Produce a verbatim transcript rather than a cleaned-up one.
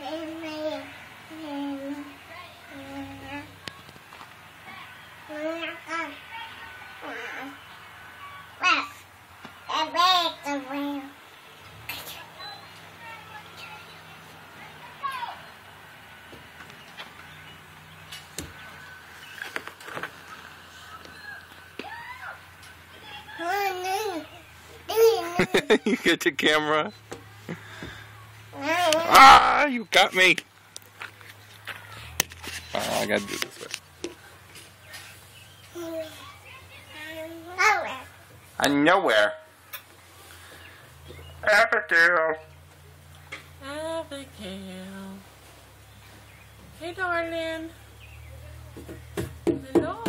You get the camera. Ah, you got me. Oh, I gotta do this way. I'm nowhere. Abigail. Abigail. Hey, darling. Hello.